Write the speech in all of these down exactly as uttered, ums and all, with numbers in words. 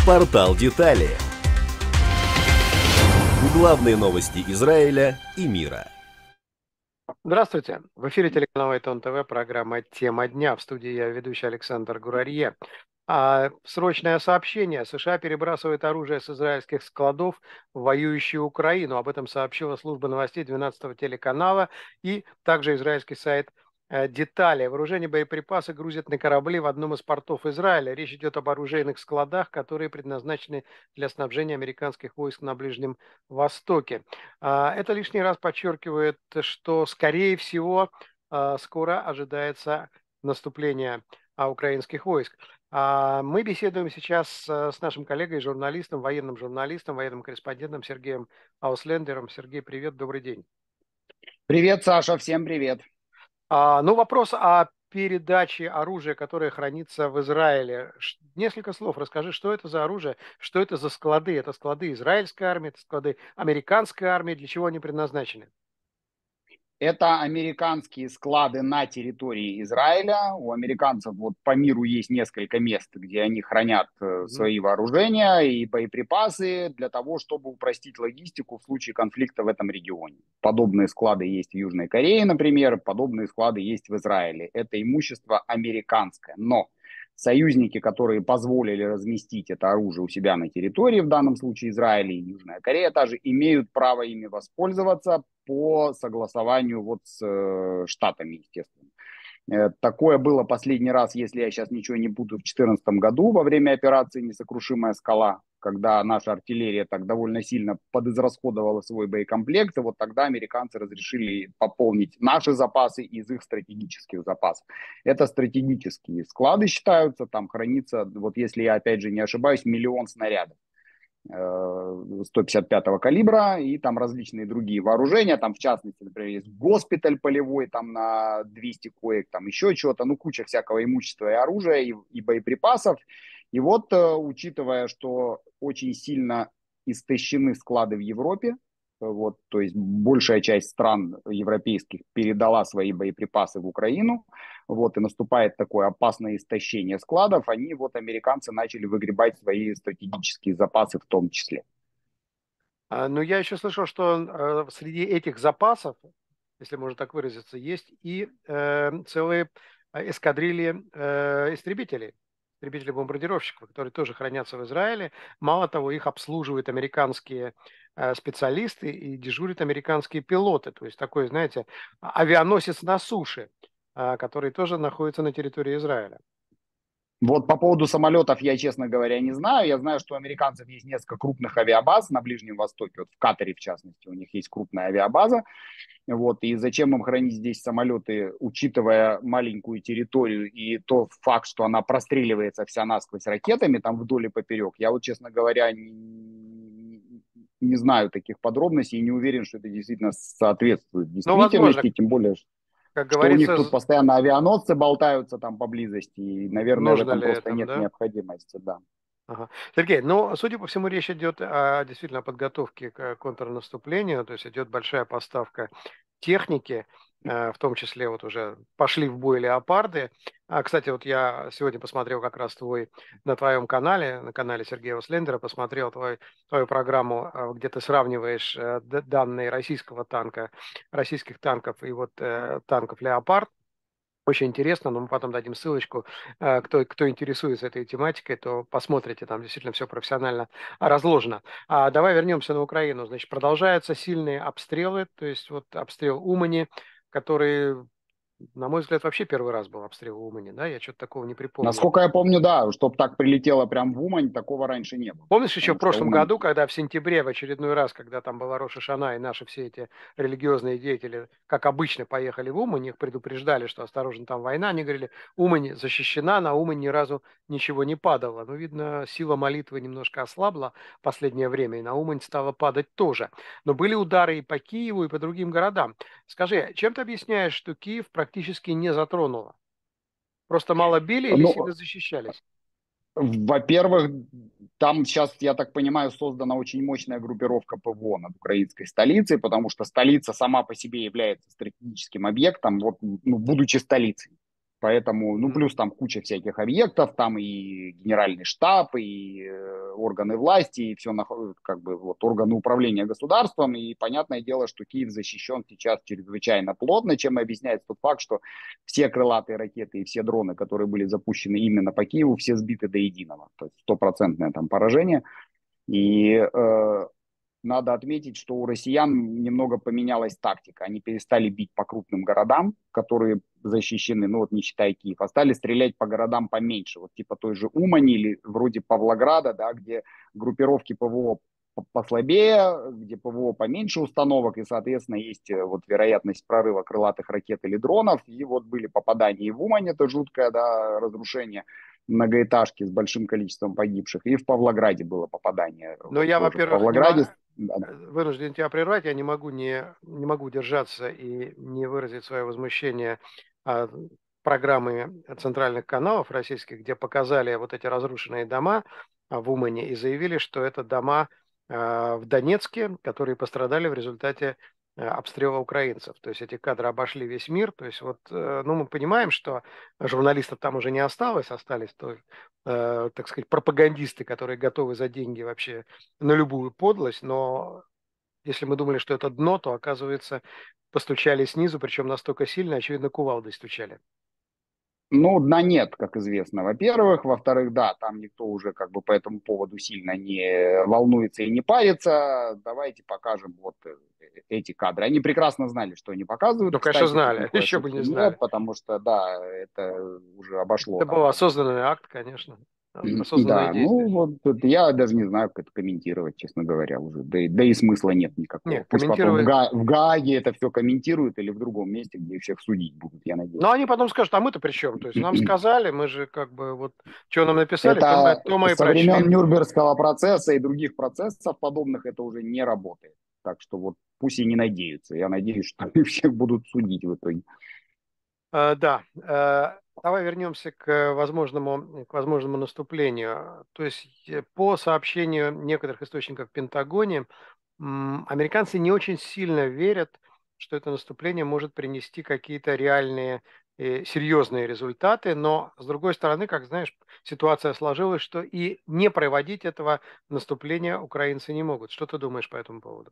Портал Детали. Главные новости Израиля и мира. Здравствуйте. В эфире телеканала Айтон ТВ, программа «Тема дня». В студии я, ведущий Александр Гурарье. А, срочное сообщение. США перебрасывает оружие с израильских складов в воюющую Украину. Об этом сообщила служба новостей двенадцатого телеканала и также израильский сайт э, «Детали». Вооружение и боеприпасы грузят на корабли в одном из портов Израиля. Речь идет об оружейных складах, которые предназначены для снабжения американских войск на Ближнем Востоке. А, Это лишний раз подчеркивает, что, скорее всего, а, скоро ожидается наступление а, украинских войск. А, Мы беседуем сейчас а, с нашим коллегой, журналистом, военным журналистом, военным корреспондентом Сергеем Ауслендером. Сергей, привет, добрый день. Привет, Саша, всем привет. А, Ну, вопрос о передаче оружия, которое хранится в Израиле. Ш- Несколько слов расскажи, что это за оружие, что это за склады. Это склады израильской армии, это склады американской армии, для чего они предназначены? Это американские склады на территории Израиля. У американцев вот по миру есть несколько мест, где они хранят э, Мгм. свои вооружения и боеприпасы для того, чтобы упростить логистику в случае конфликта в этом регионе. Подобные склады есть в Южной Корее, например, подобные склады есть в Израиле. Это имущество американское. Но союзники, которые позволили разместить это оружие у себя на территории, в данном случае Израиль и Южная Корея, также имеют право ими воспользоваться по согласованию вот с э, Штатами, естественно. Э, Такое было последний раз, если я сейчас ничего не путаю, в две тысячи четырнадцатом году во время операции «Несокрушимая скала», когда наша артиллерия так довольно сильно подизрасходовала свой боекомплект, и вот тогда американцы разрешили пополнить наши запасы из их стратегических запасов. Это стратегические склады считаются, там хранится, вот если я опять же не ошибаюсь, миллион снарядов сто пятьдесят пятого калибра и там различные другие вооружения, там в частности, например, есть госпиталь полевой там на двести коек, там еще что-то, ну куча всякого имущества и оружия и, и боеприпасов. И вот, э, учитывая, что очень сильно истощены склады в Европе, вот, то есть большая часть стран европейских передала свои боеприпасы в Украину, вот, и наступает такое опасное истощение складов, они, вот, американцы начали выгребать свои стратегические запасы в том числе. А, Но я еще слышал, что э, среди этих запасов, если можно так выразиться, есть и э, целые э, эскадрильи э, истребителей, истребителей-бомбардировщиков, которые тоже хранятся в Израиле. Мало того, их обслуживают американские э, специалисты и дежурят американские пилоты. То есть такой, знаете, а- авианосец на суше, а, который тоже находится на территории Израиля. Вот по поводу самолетов я, честно говоря, не знаю. Я знаю, что у американцев есть несколько крупных авиабаз на Ближнем Востоке, вот в Катаре, в частности, у них есть крупная авиабаза. Вот, и зачем им хранить здесь самолеты, учитывая маленькую территорию и тот факт, что она простреливается вся насквозь ракетами там вдоль и поперек. Я вот, честно говоря, не, не знаю таких подробностей и не уверен, что это действительно соответствует Ну, возможно, действительности, тем более, как что у них говорится, тут з- постоянно авианосцы болтаются там поблизости, и, наверное, в нужно этом ли просто это, нет да? необходимости, да. Ага. Сергей, ну, судя по всему, речь идет о действительно подготовке к контрнаступлению, то есть идет большая поставка техники, э, в том числе вот уже пошли в бой леопарды. А, кстати, вот я сегодня посмотрел как раз твой, на твоем канале, на канале Сергея Слендера, посмотрел твой, твою программу, э, где ты сравниваешь э, д- данные российского танка, российских танков и вот э, танков леопард. Очень интересно, но мы потом дадим ссылочку. Э, Кто, кто интересуется этой тематикой, то посмотрите, там действительно все профессионально разложено. А давай вернемся на Украину. Значит, продолжаются сильные обстрелы, то есть вот обстрел Умани, который, на мой взгляд, вообще первый раз был обстрел Умани, да, я что-то такого не припомню. Насколько я помню, да, чтобы так прилетело прям в Умань, такого раньше не было. Помнишь, еще в Потому что прошлом Умань. году, когда в сентябре, в очередной раз, когда там была Рош ха-Шана, и наши все эти религиозные деятели, как обычно, поехали в Умань, их предупреждали, что осторожно, там война, они говорили, Умань защищена, на Умань ни разу ничего не падало. Ну, видно, сила молитвы немножко ослабла в последнее время, и на Умань стало падать тоже. Но были удары и по Киеву, и по другим городам. Скажи, чем ты объясняешь, что Киев практически не затронуло? Просто мало били или Ну, сильно защищались? во-первых, там сейчас, я так понимаю, создана очень мощная группировка ПВО над украинской столицей, потому что столица сама по себе является стратегическим объектом, вот, ну, будучи столицей. Поэтому, ну, плюс там куча всяких объектов, там и генеральный штаб, и э, органы власти, и все, как бы, вот, органы управления государством. И понятное дело, что Киев защищен сейчас чрезвычайно плотно, чем и объясняется тот факт, что все крылатые ракеты и все дроны, которые были запущены именно по Киеву, все сбиты до единого. То есть стопроцентное там поражение. И э, надо отметить, что у россиян немного поменялась тактика. Они перестали бить по крупным городам, которые защищены, ну вот не считая Киев, а стали стрелять по городам поменьше. Вот типа той же Умани или вроде Павлограда, да, где группировки ПВО послабее, где ПВО поменьше установок, и, соответственно, есть вот вероятность прорыва крылатых ракет или дронов. И вот были попадания и в Умань, это жуткое, да, разрушение многоэтажки с большим количеством погибших, и в Павлограде было попадание. Но я, тоже. В во-первых, не Павлограде... мо- вынужден тебя прервать, я не могу не, не могу удержаться и не выразить свое возмущение а, программы центральных каналов российских, где показали вот эти разрушенные дома а, в Умане и заявили, что это дома а, в Донецке, которые пострадали в результате а, обстрела украинцев. То есть эти кадры обошли весь мир. То есть вот, э, ну, мы понимаем, что журналистов там уже не осталось, остались, то, э, так сказать, пропагандисты, которые готовы за деньги вообще на любую подлость, но если мы думали, что это дно, то, оказывается, постучали снизу, причем настолько сильно, очевидно, кувалдой стучали. Ну, дна нет, как известно, во-первых. Во-вторых, да, там никто уже как бы по этому поводу сильно не волнуется и не парится. Давайте покажем вот э, эти кадры. Они прекрасно знали, что они показывают, Ну, конечно, кстати, тут знали, никакой еще бы ошибки не нет, знали. потому что, да, это уже обошло Это там был как бы. осознанный акт, конечно, осознанное Да, действие. ну вот тут я даже не знаю, как это комментировать, честно говоря, уже. Да и, да и смысла нет никакого. Нет, Пусть потом в, комментировать. Га- в Гааге это все комментируют или в другом месте, где всех судить будут, я Но надеюсь. они потом скажут, а мы-то при чем? То есть нам сказали, мы же как бы вот, что нам написали, то мы, Это то мы и со прочли. времен Нюрнбергского процесса и других процессов подобных это уже не работает. Так что вот пусть и не надеются. Я надеюсь, что их всех будут судить в итоге. Э, Да, э, давай вернемся к возможному, к возможному наступлению. То есть э, по сообщению некоторых источников в Пентагоне, м, американцы не очень сильно верят, что это наступление может принести какие-то реальные, э, серьезные результаты, но с другой стороны, как знаешь, ситуация сложилась, что и не проводить этого наступления украинцы не могут. Что ты думаешь по этому поводу?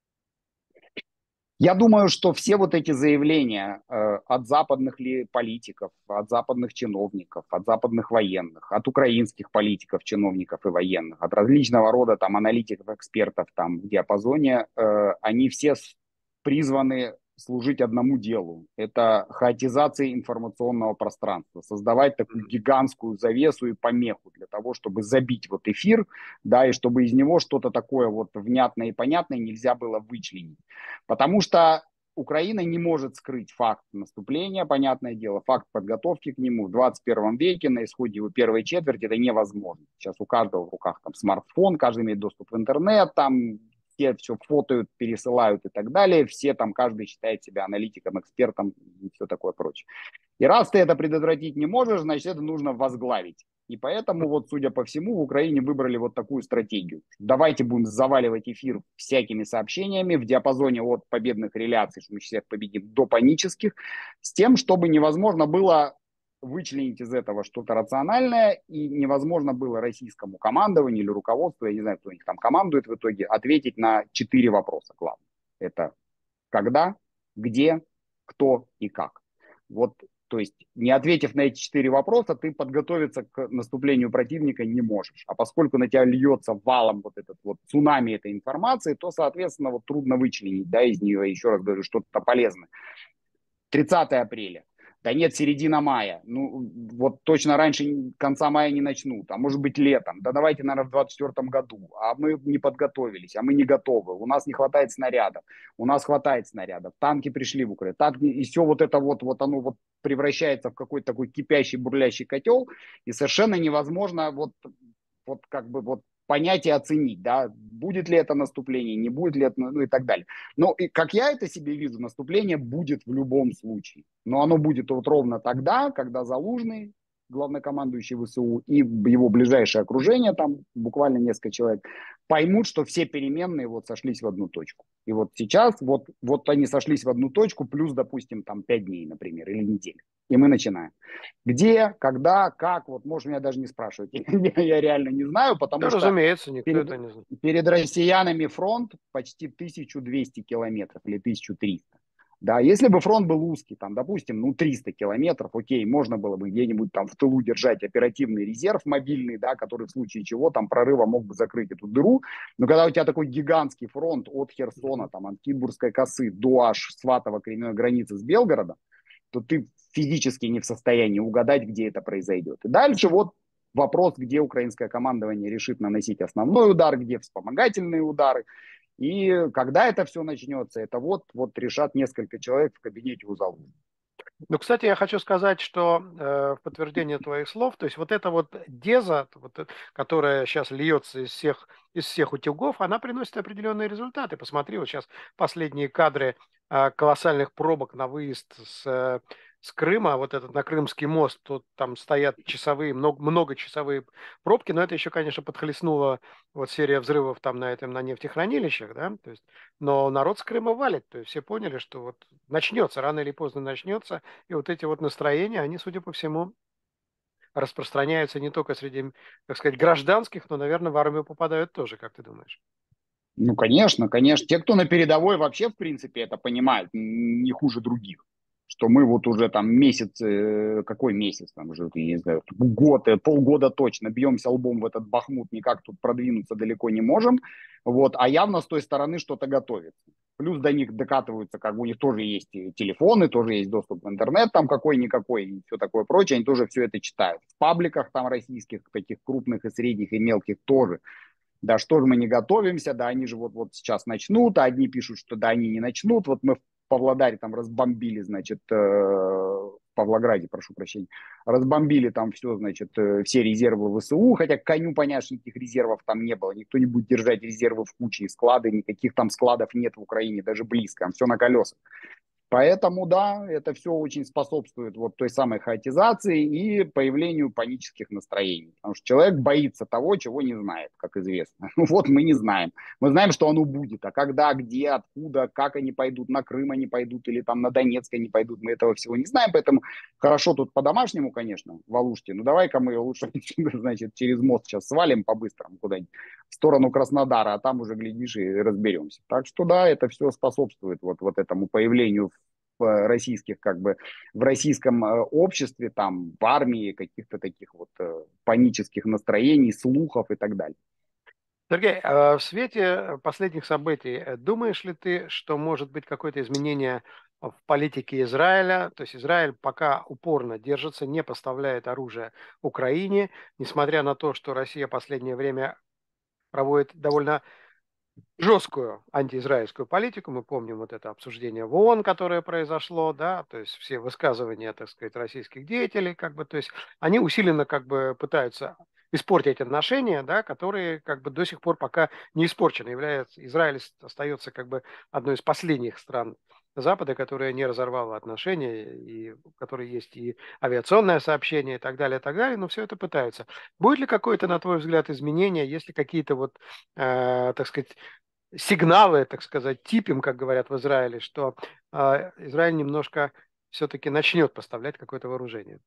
Я думаю, что все вот эти заявления э, от западных ли политиков, от западных чиновников, от западных военных, от украинских политиков, чиновников и военных, от различного рода там аналитиков, экспертов там в диапазоне, э, они все с- призваны служить одному делу. Это хаотизация информационного пространства, создавать такую гигантскую завесу и помеху для того, чтобы забить вот эфир, да, и чтобы из него что-то такое вот внятное и понятное нельзя было вычленить. Потому что Украина не может скрыть факт наступления, понятное дело, факт подготовки к нему в двадцать первом веке, на исходе его первой четверти, это невозможно. Сейчас у каждого в руках там смартфон, каждый имеет доступ в интернет, там все все фотоют, пересылают и так далее, все там, каждый считает себя аналитиком, экспертом и все такое прочее. И раз ты это предотвратить не можешь, значит, это нужно возглавить. И поэтому, вот, судя по всему, в Украине выбрали вот такую стратегию. Давайте будем заваливать эфир всякими сообщениями в диапазоне от победных реляций, что мы всех победим, до панических, с тем, чтобы невозможно было вычленить из этого что-то рациональное, и невозможно было российскому командованию или руководству, я не знаю, кто у них там командует в итоге, ответить на четыре вопроса главных. Это когда, где, кто и как. Вот, то есть, не ответив на эти четыре вопроса, ты подготовиться к наступлению противника не можешь. А поскольку на тебя льется валом вот этот вот цунами этой информации, то, соответственно, вот трудно вычленить, да, из нее, еще раз говорю, что-то полезное. тридцатое апреля. Да нет, середина мая. Ну, вот точно раньше конца мая не начнут. А может быть летом. Да давайте, наверное, в двадцать четвёртом году. А мы не подготовились, а мы не готовы. У нас не хватает снарядов. У нас хватает снарядов. Танки пришли в Украину. Танки, и все вот это вот, вот оно вот превращается в какой-то такой кипящий, бурлящий котел. И совершенно невозможно вот, вот как бы вот понять и оценить, да, будет ли это наступление, не будет ли это, ну и так далее. Но и как я это себе вижу, наступление будет в любом случае. Но оно будет вот ровно тогда, когда Залужный главнокомандующий ВСУ, и его ближайшее окружение, там буквально несколько человек, поймут, что все переменные вот сошлись в одну точку. И вот сейчас вот, вот они сошлись в одну точку, плюс, допустим, там пять дней, например, или неделю. И мы начинаем. Где, когда, как, вот, может, меня даже не спрашивать. Я, я реально не знаю, потому Да, что разумеется, никто перед, это не знает. перед россиянами фронт почти тысяча двести километров или тысяча триста. Да, если бы фронт был узкий, там, допустим, ну, триста километров, окей, можно было бы где-нибудь там в тылу держать оперативный резерв мобильный, да, который в случае чего там прорыва мог бы закрыть эту дыру. Но когда у тебя такой гигантский фронт от Херсона, там, от Китбургской косы до аж Сватова кремной границы с Белгородом, то ты физически не в состоянии угадать, где это произойдет. И дальше вот вопрос, где украинское командование решит наносить основной удар, где вспомогательные удары. И когда это все начнется, это вот, вот решат несколько человек в кабинете у Залужного. Ну, кстати, я хочу сказать, что э, в подтверждение твоих слов, то есть вот эта вот деза, вот, э, которая сейчас льется из всех, из всех утюгов, она приносит определенные результаты. Посмотри, вот сейчас последние кадры э, колоссальных пробок на выезд с, э, с Крыма, вот этот на Крымский мост, тут там стоят часовые, много, многочасовые пробки, но это еще, конечно, подхлестнула вот серия взрывов там на этом, на нефтехранилищах, да, то есть, но народ с Крыма валит, то есть все поняли, что вот начнется, рано или поздно начнется, и вот эти вот настроения, они, судя по всему, распространяются не только среди, так сказать, гражданских, но, наверное, в армию попадают тоже, как ты думаешь? Ну, конечно, конечно. Те, кто на передовой вообще, в принципе, это понимают не хуже других. Что мы вот уже там месяц, э, какой месяц, там уже, я не знаю, год, э, полгода точно бьемся лбом в этот Бахмут, никак тут продвинуться далеко не можем. Вот, а явно с той стороны что-то готовится. Плюс до них докатываются, как бы у них тоже есть и телефоны, тоже есть доступ в интернет там какой-никакой и все такое прочее, они тоже все это читают. В пабликах там российских, таких крупных и средних и мелких тоже. Да, что же мы не готовимся, да, они же вот, вот сейчас начнут, а одни пишут, что да, они не начнут. Вот мы в Павлодаре там разбомбили, значит, э, в Павлограде, прошу прощения, разбомбили там все, значит, э, все резервы ВСУ, хотя коню понятно, что никаких резервов там не было, никто не будет держать резервы в куче и склады, никаких там складов нет в Украине, даже близко, все на колесах. Поэтому, да, это все очень способствует вот той самой хаотизации и появлению панических настроений. Потому что человек боится того, чего не знает, как известно. Ну вот мы не знаем. Мы знаем, что оно будет. А когда, где, откуда, как они пойдут, на Крым они пойдут или там на Донецк они пойдут, мы этого всего не знаем. Поэтому хорошо тут по-домашнему, конечно, в Алуште. Ну давай-ка мы лучше, значит, через мост сейчас свалим по-быстрому куда-нибудь в сторону Краснодара, а там уже, глядишь, и разберемся. Так что да, это все способствует вот, вот этому появлению в российских, как бы, в российском э, обществе, там, в армии, каких-то таких вот э, панических настроений, слухов и так далее. Сергей, а в свете последних событий, э, думаешь ли ты, что может быть какое-то изменение в политике Израиля? То есть Израиль пока упорно держится, не поставляет оружие Украине, несмотря на то, что Россия в последнее время проводит довольно жесткую антиизраильскую политику. Мы помним вот это обсуждение в ООН, которое произошло, да, то есть все высказывания, так сказать, российских деятелей, как бы, то есть они усиленно как бы пытаются испортить отношения, да, которые как бы до сих пор пока не испорчены. Является, Израиль остается как бы одной из последних стран Запада, которая не разорвала отношения, и у которой есть и авиационное сообщение и так далее, и так далее, но все это пытаются. Будет ли какое-то, на твой взгляд, изменение, если какие-то вот, э, так сказать, сигналы, так сказать, типим, как говорят в Израиле, что э, Израиль немножко все-таки начнет поставлять какое-то вооружение?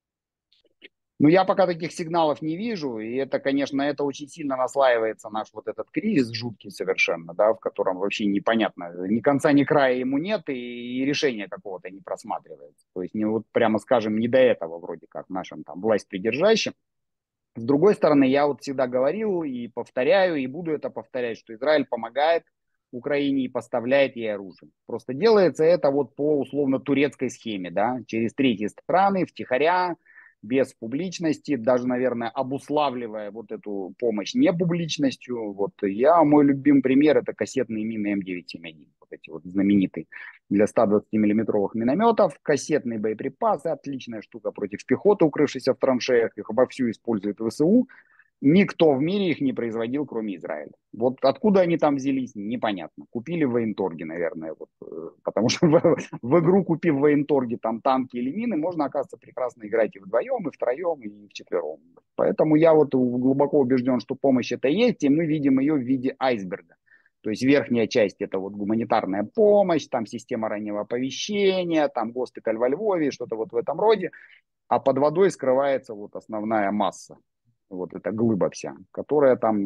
Ну, я пока таких сигналов не вижу, и это, конечно, это очень сильно наслаивается наш вот этот кризис жуткий совершенно, да, в котором вообще непонятно, ни конца, ни края ему нет, и, и решения какого-то не просматривается. То есть, не вот прямо скажем, не до этого вроде как нашим там власть придержащим. С другой стороны, я вот всегда говорил и повторяю, и буду это повторять, что Израиль помогает Украине и поставляет ей оружие. Просто делается это вот по условно турецкой схеме, да, через третьи страны, втихаря, без публичности, даже, наверное, обуславливая вот эту помощь не публичностью. Вот я, мой любимый пример, это кассетные мины эм девятьсот семьдесят один, вот эти вот знаменитые для ста двадцати миллиметровых минометов, кассетные боеприпасы, отличная штука против пехоты, укрывшейся в траншеях, их вовсю использует ВСУ. Никто в мире их не производил, кроме Израиля. Вот откуда они там взялись, непонятно. Купили в военторге, наверное, вот, потому потому что в, в игру, купив в военторге там танки или мины, можно, оказывается, прекрасно играть и вдвоем, и втроем, и вчетвером. Поэтому я вот глубоко убежден, что помощь это есть, и мы видим ее в виде айсберга. То есть верхняя часть это вот гуманитарная помощь, там система раннего оповещения, там госпиталь во Львове, что-то вот в этом роде, а под водой скрывается вот основная масса. Вот эта глыба вся, которая там,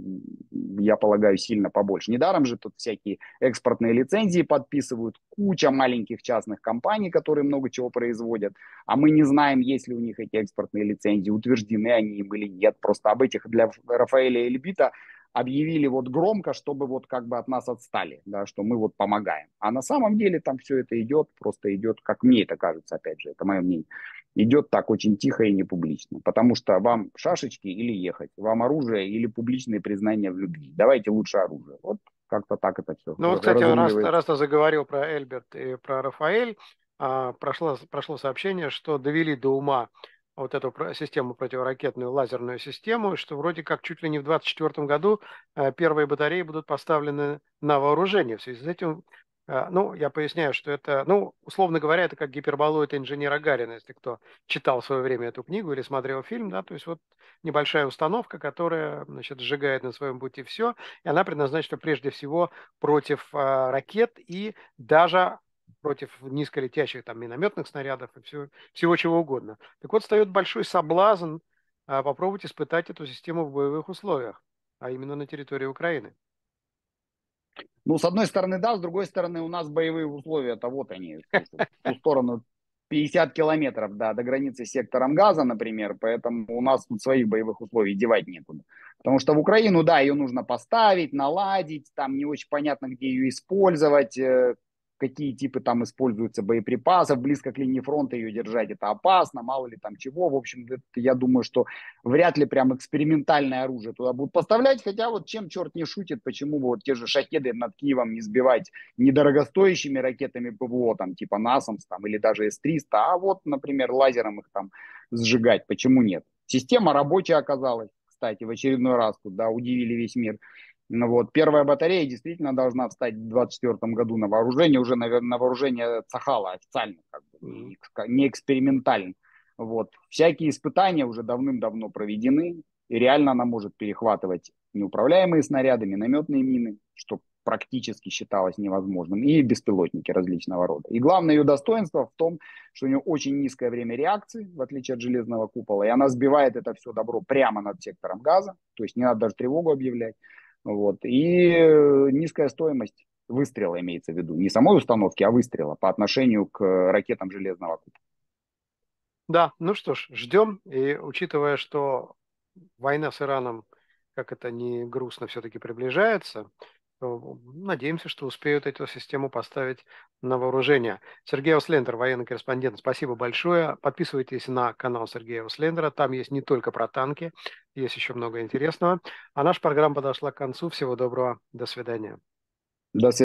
я полагаю, сильно побольше. Недаром же тут всякие экспортные лицензии подписывают, куча маленьких частных компаний, которые много чего производят, а мы не знаем, есть ли у них эти экспортные лицензии, утверждены они им или нет. Просто об этих для Рафаэля Эльбита объявили вот громко, чтобы вот как бы от нас отстали, да, что мы вот помогаем. А на самом деле там все это идет, просто идет, как мне это кажется, опять же, это мое мнение, идет так очень тихо и не публично. Потому что вам шашечки или ехать, вам оружие или публичные признания в любви. Давайте лучше оружие. Вот как-то так это все Ну вот, кстати, раз, раз ты заговорил про Эльберт и про Рафаэль, а, прошло, прошло сообщение, что довели до ума вот эту систему противоракетную лазерную систему, что вроде как чуть ли не в двадцать четвёртом году э, первые батареи будут поставлены на вооружение. В связи с этим, э, ну, я поясняю, что это, ну, условно говоря, это как гиперболоид инженера Гарина, если кто читал в свое время эту книгу или смотрел фильм, да, то есть вот небольшая установка, которая, значит, сжигает на своем пути все, и она предназначена прежде всего против э, ракет и даже против низколетящих там минометных снарядов и всего, всего чего угодно. Так вот, встает большой соблазн а, попробовать испытать эту систему в боевых условиях, а именно на территории Украины. Ну, с одной стороны, да, с другой стороны, у нас боевые условия-то вот они, в ту сторону пятьдесят километров, да, до границы с сектором Газа, например, поэтому у нас тут своих боевых условий девать некуда. Потому что в Украину, да, ее нужно поставить, наладить, там не очень понятно, где ее использовать, какие типы там используются боеприпасов, близко к линии фронта ее держать это опасно, мало ли там чего. В общем, это, я думаю, что вряд ли прям экспериментальное оружие туда будут поставлять, хотя вот чем черт не шутит, почему бы вот те же шахеды над Киевом не сбивать недорогостоящими ракетами ПВО, там типа насамс там, или даже эс триста, а вот, например, лазером их там сжигать, почему нет? Система рабочая оказалась, кстати, в очередной раз тут, да, удивили весь мир. Ну вот, первая батарея действительно должна встать в двадцать четвёртом году на вооружение, уже, наверное, на вооружение Цахала официально, как бы, не, не экспериментально. Вот. Всякие испытания уже давным-давно проведены, и реально она может перехватывать неуправляемые снаряды, минометные мины, что практически считалось невозможным, и беспилотники различного рода. И главное ее достоинство в том, что у нее очень низкое время реакции, в отличие от железного купола, и она сбивает это все добро прямо над сектором Газа, то есть не надо даже тревогу объявлять. Вот. И низкая стоимость выстрела имеется в виду. Не самой установки, а выстрела по отношению к ракетам железного купола. Да, ну что ж, ждем. И учитывая, что война с Ираном, как это ни грустно, все-таки приближается, то надеемся, что успеют эту систему поставить на вооружение. Сергей Ауслендер, военный корреспондент, спасибо большое. Подписывайтесь на канал Сергея Ауслендера. Там есть не только про танки, есть еще много интересного. А наша программа подошла к концу. Всего доброго. До свидания. До свидания.